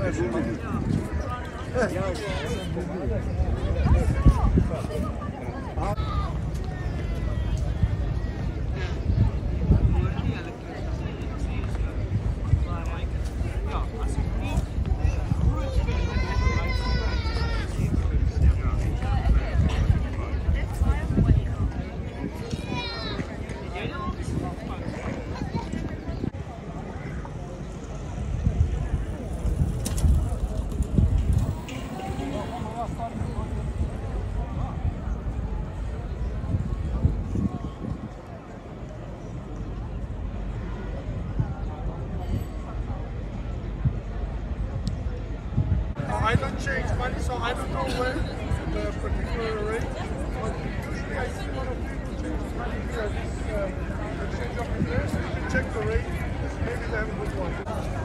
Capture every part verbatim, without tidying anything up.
I don't change money, so I don't know where the particular rate, but usually I see a lot of people change money here at this uh, exchange of there, so you can check the rate, maybe they have a good one.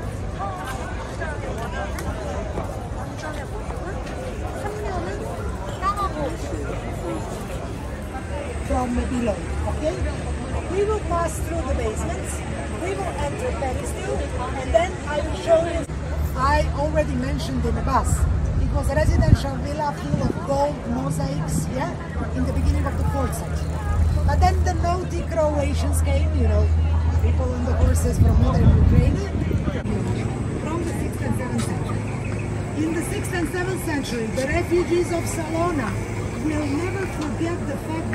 From below, okay? We will pass through the basements, we will enter pedestal, and then I will show you. I already mentioned in the bus, it was a residential villa full of gold mosaics, yeah, in the beginning of the fourth century. But then the naughty Croatians came, you know, people on the horses from modern Ukraine, from the sixth and seventh century. In the sixth and seventh century, the refugees of Salona will never forget the fact